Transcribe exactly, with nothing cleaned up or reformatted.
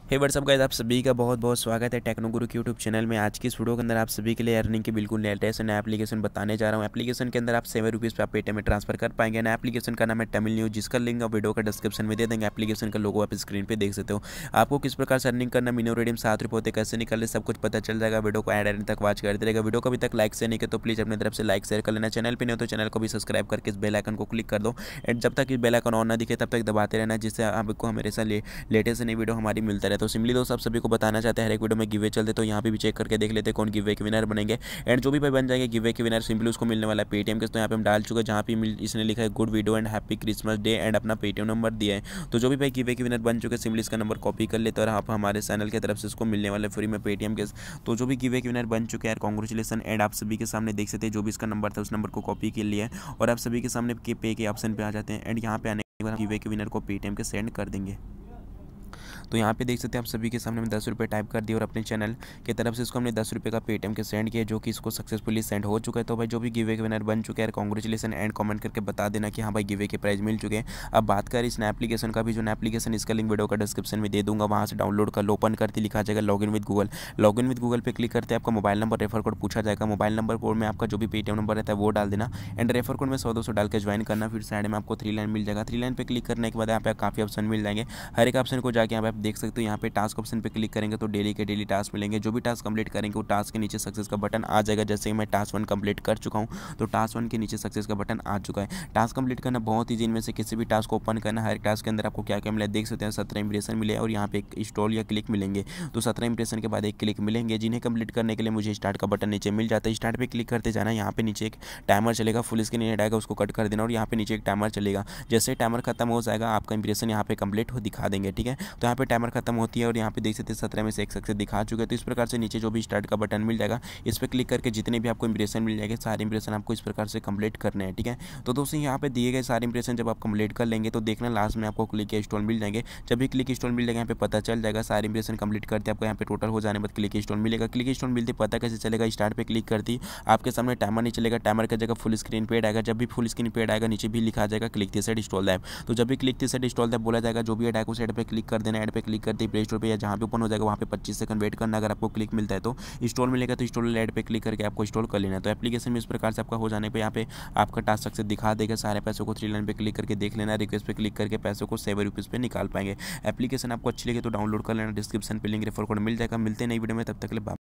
हे WhatsApp guys, आप सभी का बहुत बहुत स्वागत है टेक्नो गुरु के यूट्यूब चैनल में। आज की इस वीडियो के अंदर आप सभी के लिए अर्निंग के बिल्कुल लेटेस्ट नया एप्लीकेशन बताने जा रहा हूं। एप्लीकेशन के अंदर आप सेवन रुपीज़ पे आप पेटीएम में ट्रांसफर कर पाएंगे। नया एप्लीकेशन का नाम है तमिल न्यूज, जिसका लिंक आप वीडियो का डिस्क्रिप्शन में दे देंगे। एप्लीकेशन का लोगो आप स्क्रीन पर देख सकते हो। आपको किस प्रकार से अर्निंग करना, मिनिमम रेडियम सात रुपये होते कैसे निकलने, सब कुछ पता चल जाएगा। वीडियो को एड एंड तक वॉच करते रहेगा। वीडियो को अभी तक लाइक से नहीं किया तो प्लीज़ अपनी तरफ से लाइक शेयर कर लेना। चैनल पर नहीं हो तो चैनल को भी सब्सक्राइब करके इस बेल आइकन को क्लिक कर दो। एंड जब तक इस बेल आइकन ऑन ना दिखे तब तक दबाते रहना, जिससे आपको हमेशा लेटेस्ट नई वीडियो हमारी मिलता रहे। तो सिंपली दोस्तों, आप सभी को बताना चाहते हैं हर एक वीडियो में गिवे चलते, तो यहाँ पे भी चेक करके देख लेते हैं कौन गिवे के विनर बनेंगे। एंड जो भी भाई बन जाएंगे गिवे के विनर, सिंपली उसको मिलने वाला है पेटीएम के। तो यहाँ पे हम डाल चुके हैं, जहाँ पे मिल इसने लिखा है good video and happy Christmas day and अपना पेटीएम नंबर दिया है। तो जो भी भाई गिवे के विनर बन चुके हैं, सिंपली इसका नंबर कॉपी कर लेते और आप हमारे चैनल की तरफ से इसको मिलने वाले फ्री में पेटीएम के। तो जो भी गिवे के विनर बन चुके हैं, कॉन्ग्रेचुलेसन। एंड आप सभी के सामने देख सकते हैं, जो भी इसका नंबर था उस नंबर को कॉपी कर लिया है और आप सभी के सामने पे के ऑप्शन पे आ जाते हैं। एंड यहाँ पे आने के बाद गिवे के विनर को पेटीएम के सेंड कर देंगे। तो यहाँ पे देख सकते हैं आप सभी के सामने में दस रुपये टाइप कर दिए और अपने चैनल की तरफ से इसको हमने दस रुपये का पेटीएम के सेंड किया, जो कि इसको सक्सेसफुली सेंड हो चुका है। तो भाई जो भी गिवे के विनर बन चुके हैं, कॉन्ग्रेचुलेसन। एंड कमेंट करके बता देना कि हाँ भाई गिवे के प्राइस मिल चुके हैं। अब बात करें इस एप्लीकेशन का भी, जो एप्लीकेशन इसका लिंक वीडियो का डिस्क्रिप्शन में दे दूंगा, वहाँ से डाउनलोड कर लो। ओपन करते लिखा जाएगा login with Google. Login with Google पे क्लिक करते आपका मोबाइल नंबर रेफर कोड पूछा जाएगा। मोबाइल नंबर कोड में आपका जो भी पेटीएम नंबर रहता है वो डाल देना। एंड रेफर कोड में सौ दो सौ डाल के ज्वाइन करना। फिर साइड में आपको थ्री लाइन मिल जाएगा। थ्री लाइन पे क्लिक करने के बाद यहाँ पे काफ़ी ऑप्शन मिल जाएंगे। हर एक ऑप्शन को जाके यहाँ पे आप देख सकते हो। यहाँ पे टास्क ऑप्शन पे क्लिक करेंगे तो डेली के डेली टास्क मिलेंगे। जो भी टास्क कंप्लीट करेंगे वो टास्क के नीचे सक्सेस का बटन आ जाएगा। जैसे कि मैं टास्क वन कंप्लीट कर चुका हूँ, तो टास्क वन के नीचे सक्सेस का बटन आ चुका है। टास्क कंप्लीट करना बहुत ईजी, इनमें से किसी भी टास्क को ओपन करना। हर एक टास्क के अंदर आपको क्या क्या मिला देख सकते हैं। सत्रह इंप्रेशन मिले और यहाँ पे एक इंस्टॉल या क्लिक मिलेंगे। तो सत्रह इंप्रेशन के बाद एक क्लिक मिलेंगे, जिन्हें कंप्लीट करने के लिए मुझे स्टार्ट का बटन नीचे मिल जाता है। स्टार्ट पे क्लिक करते जाना। यहाँ पे नीचे एक टाइमर चलेगा, फुल स्क्रीन एड आएगा, उसको कट कर देना और यहाँ पे नीचे एक टाइमर चलेगा। जैसे टाइमर खत्म हो जाएगा, आपका इंप्रेशन यहाँ पे कंप्लीट हो दिखा देंगे। ठीक है, तो यहाँ पे टाइमर खत्म होती है और यहाँ पे देख सकते हैं सत्रह में से एक सक्सेस दिखा चुके हैं। तो इस प्रकार से नीचे जो भी स्टार्ट का बटन मिल जाएगा, इस पर क्लिक करके जितने भी आपको इंप्रेशन मिल जाएंगे, सारे इंप्रेशन आपको इस प्रकार से कंप्लीट करने हैं। ठीक है, तो दोस्तों यहाँ पे दिए गए सारे इंप्रेशन जब आप कंप्लीट कर लेंगे तो देखना लास्ट में आपको क्लिक इंस्टॉल मिल जाएंगे। जब भी क्लिक इंस्टॉल मिल जाएगा, यहाँ पे पता चल जाएगा सारे इंप्रेशन कंप्लीट करते आपको यहाँ पे टोटल हो जाने बाद क्लिक इंस्टॉल मिलेगा। क्लिक इंस्टॉल मिलते पता कैसे चलेगा, स्टार्ट पे क्लिक करती आपके सामने टाइमर नहीं चलेगा। टाइमर की जगह फुल स्क्रीन पेड आएगा। जब भी फुल स्क्रीन पेड आएगा, नीचे भी लिखा जाएगा click this side install app. तो जब भी click this side install app बोला जाएगा, जो भी ऐड आएगा उस ऐड पे क्लिक कर देना। ऐड पे क्लिक करते प्ले स्टोर पे या जहाँ पे ओपन हो जाएगा वहाँ पे पच्चीस सेकंड वेट करना। अगर आपको क्लिक मिलता है तो इंस्टॉल मिलेगा, तो इंस्टॉल ऐड पे क्लिक करके आपको इंस्टॉल कर लेना। तो एप्लीकेशन में इस प्रकार से आपका हो जाने पे यहाँ पे आपका टास्क सक्सेस दिखा देगा। सारे पैसों को थ्री लाइन पे क्लिक करके देख लेना। रिक्वेस्ट पे क्लिक करके पैसों को सेवन रुपीज़ पे निकाल पाएंगे। एप्लीकेशन आपको अच्छी लगे तो डाउनलोड कर लेना। डिस्क्रिप्शन पे लिंक रेफर कोड मिल जाएगा। मिलते हैं नई वीडियो में, तब तक के लिए बाय।